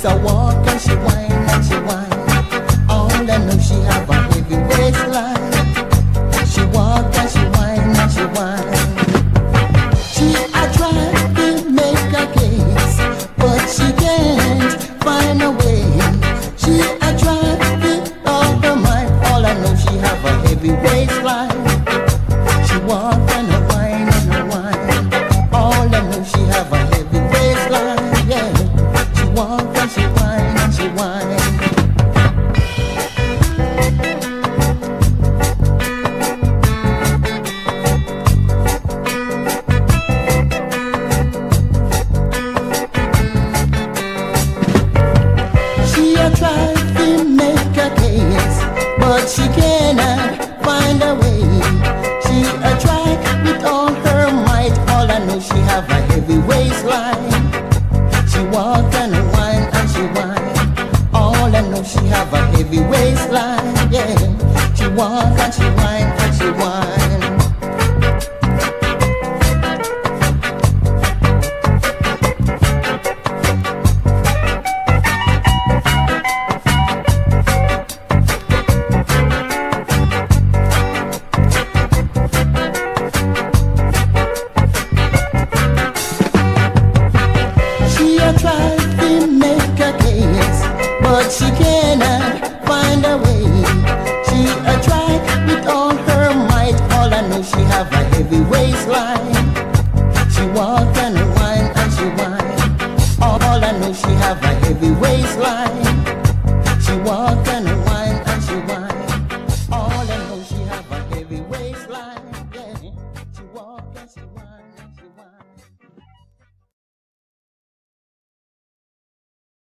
a walk and she whine and she whine. All I know she have a heavy waistline. She walk and she whine and she whine. She a try to make a case, but she can't find a way. She a try to all her mind. All I know she have a heavy waistline. She walk and a whine and a whine. All I know she have a heavy waistline. Yeah, she walk and she whine and she whine. Try to make a case, but she cannot find a way. She a try with all her might. All I know she have a heavy waistline. She walk and whine and she whine. All I know she have a heavy waistline. Yeah, she walk and she whine and she whine.